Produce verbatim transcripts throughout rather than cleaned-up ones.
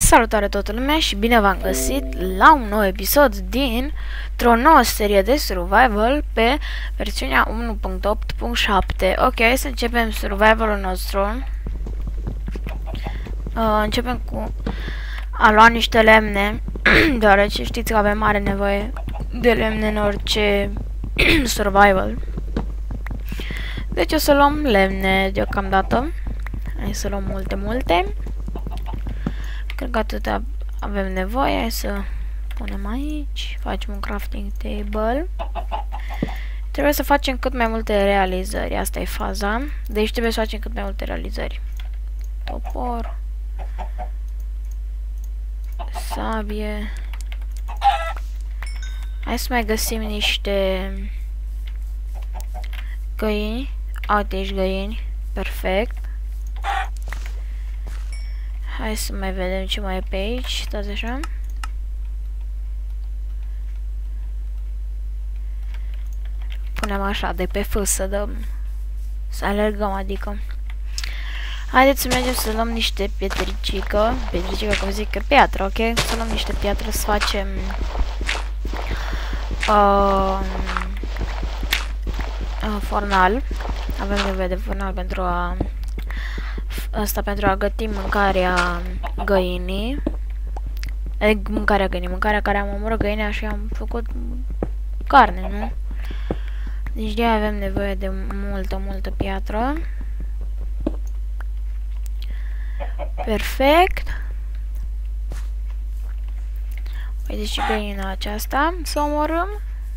Salutare toată lumea și bine v-am găsit la un nou episod dintr-o nouă serie de survival pe versiunea unu punct opt punct șapte. Ok, să începem survivalul nostru. Uh, începem cu a lua niște lemne, deoarece știți că avem mare nevoie de lemne în orice survival. Deci o să luăm lemne deocamdată. Hai să luăm multe, multe. Cred că atâta avem nevoie. Hai să punem aici. Facem un crafting table. Trebuie să facem cât mai multe realizări. Asta e faza. Deci trebuie să facem cât mai multe realizări. Topor. Sabie. Hai să mai găsim niște găini. Uite aici găini. Perfect. Hai să mai vedem ce mai e pe aici. Stați așa. Punem așa de pe fâs să dăm. Să alergăm, adică. Haideți să mergem să luăm niște pietricică. Pietricică, cum zic, că piatră, ok? Să luăm niște piatră să facem uh, uh, fornal. Avem nevoie de fornal pentru a Asta pentru a găti mâncarea găinii. E, mâncarea găinii, mâncarea care am omorât găinea și am făcut carne, nu? Deci de avem nevoie de multă, multă piatră. Perfect. Uite și găina aceasta să omorâm.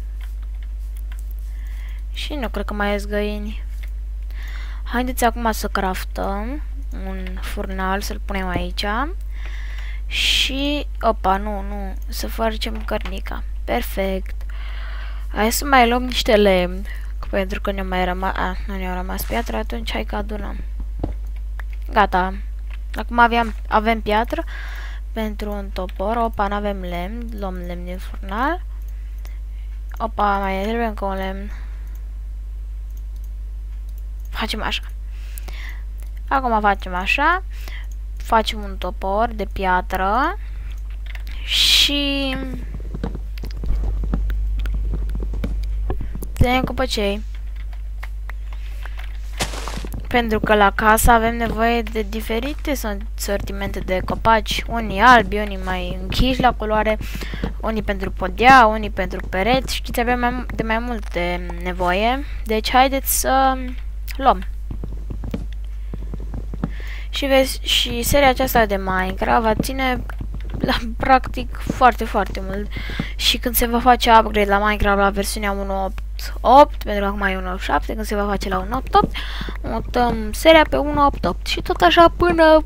Și nu cred că mai ies găini. Haideți acum să craftăm un furnal, să-l punem aici. Și, opa, nu, nu, să facem cărnica. Perfect. Hai să mai luăm niște lemn, pentru că ne-au mai rămas, a, nu ne-au rămas piatră, atunci hai că adunăm. Gata. Acum aveam, avem piatră pentru un topor. Opa, n-avem lemn, luăm lemn din furnal. Opa, mai trebuie încă un lemn. Facem așa. Acum facem așa. Facem un topor de piatră. Și tăiem copăcei. Pentru că la casă avem nevoie de diferite sortimente de copaci. Unii albi, unii mai închiși la culoare, unii pentru podea, unii pentru pereți. Știți, avem mai, de mai multe nevoie. Deci haideți să luăm. Și vezi, și seria aceasta de Minecraft va ține la, practic foarte, foarte mult. Și când se va face upgrade la Minecraft la versiunea unu punct opt punct opt, pentru că acum e unu punct șapte, când se va face la unu punct opt punct opt, mutăm seria pe unu punct opt punct opt și tot așa până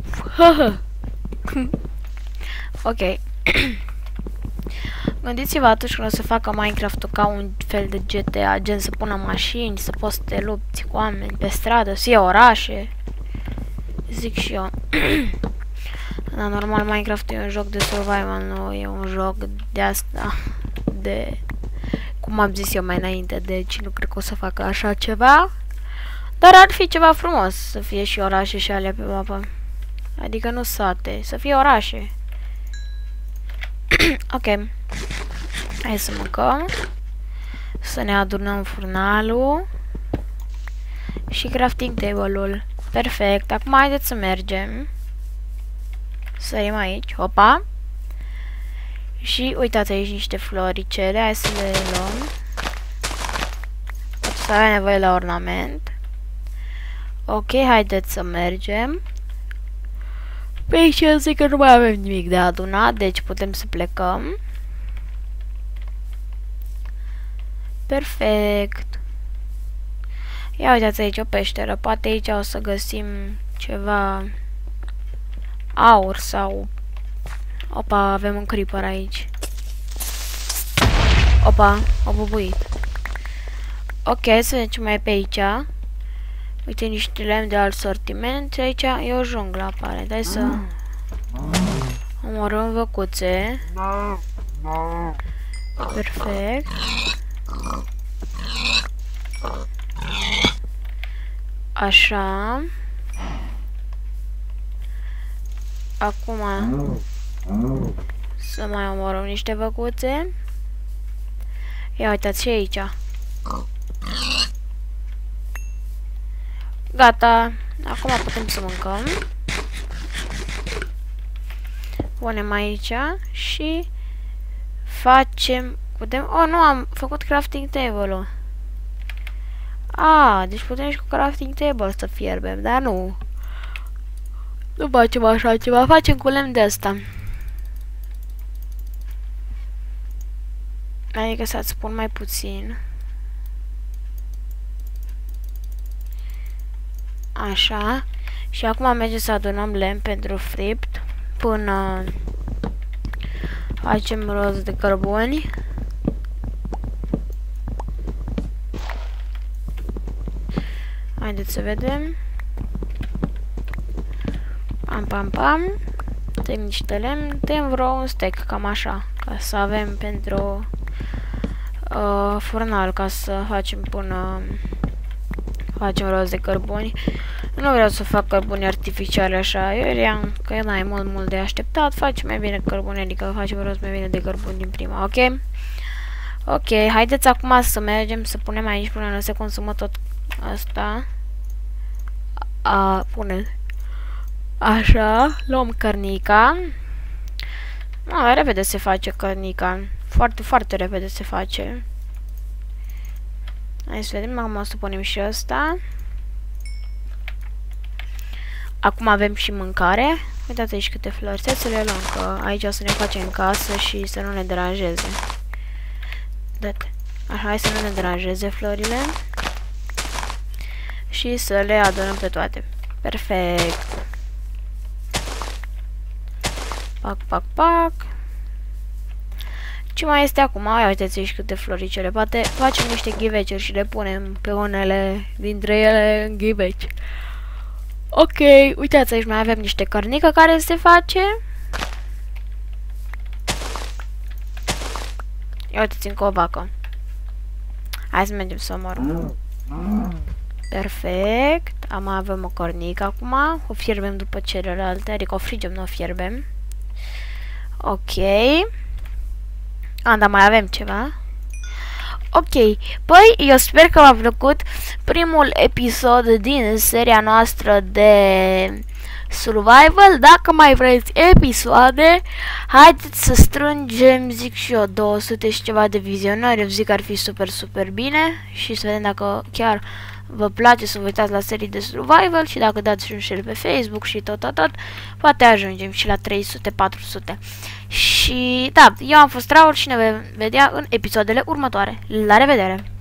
ok. Gândiți-vă atunci când o să facă Minecraft-ul ca un fel de G T A, gen să pună mașini, să poți să te lupți cu oameni pe stradă, să iei orașe. Zic și eu. Dar normal Minecraft e un joc de survival, nu e un joc de asta, de cum am zis eu mai înainte, deci nu cred că o să facă așa ceva. Dar ar fi ceva frumos să fie și orașe și alea pe mapă. Adică nu sate, să fie orașe. Ok. Hai să mâncăm. Să ne adunăm furnalul. Și crafting table-ul. Perfect. Acum haideți să mergem. Sărim aici. Hopa. Și uitați aici niște floricele. Hai să le luăm. O să avem nevoie la ornament. Ok, haideți să mergem. Pe aici zic că nu mai avem nimic de adunat, deci putem să plecăm. Perfect. Ia uitați aici o peșteră. Poate aici o să găsim ceva aur sau... Opa, avem un creeper aici. Opa, a bubuit. Ok, să vedem ce mai e pe aici. Uite niște lemn de alt sortiment. Aici e o junglă, apare. Hai să omorâm văcuțe. Perfect. Așa. Acum Să mai omorăm niște văcuțe. Ia uitați și aici. Gata. Acum putem să mâncăm. Punem aici și facem... Putem... Oh, nu, am făcut crafting table-ul. Ah, deci putem și cu crafting table să fierbem, dar nu. Nu facem așa ceva, facem cu lemn de asta. Adică să-ți spun mai puțin. Așa. Și acum mergem să adunăm lemn pentru fript până facem rost de cărbuni. Haideți să vedem. Pam, pam, pam. Tăiem niște lemn. Tăiem vreo un stack, cam așa. Ca să avem pentru uh, furnal, ca să facem până facem rost de cărbuni. Nu vreau să fac cărbuni artificiale așa. Eu iau că n-ai mult, mult de așteptat. Facem mai bine cărbuni, adică facem rost mai bine de cărbuni din prima, ok? Ok, haideți acum să mergem să punem aici până nu se consumă tot asta. A, pune. Așa, luăm cărnica. A, repede se face cărnica. Foarte, foarte repede se face. Hai să vedem, acum o să punem și asta. Acum avem și mâncare. Uitați aici câte flori. Să le luăm, că aici o să ne facem casă și să nu ne deranjeze. Dă-te. Așa, hai să nu ne deranjeze florile. Și să le adunăm pe toate. Perfect. Pac, pac, pac. Ce mai este acum? Ia uitați aici câte floricele. Poate facem niște ghiveceri și le punem pe unele dintre ele în ghiveci. Ok, uitați aici mai avem niște cărnică care se face. Ia uitați încă o vacă. Hai să mergem să omorăm. Perfect. Am avem o cornică acum. O fierbem după celelalte, adică o frigem, nu o fierbem. Ok. A, dar mai avem ceva. Ok. Păi, eu sper că v-a plăcut primul episod din seria noastră de survival. Dacă mai vreți episoade, haideți să strângem, zic și eu, două sute și ceva de vizionări. Eu zic că ar fi super, super bine. Și să vedem dacă chiar vă place să vă uitați la serii de survival. Și dacă dați și un share pe Facebook și tot, tot, tot, poate ajungem și la trei sute patru sute. Și da, eu am fost Raul și ne vom vedea în episoadele următoare. La revedere!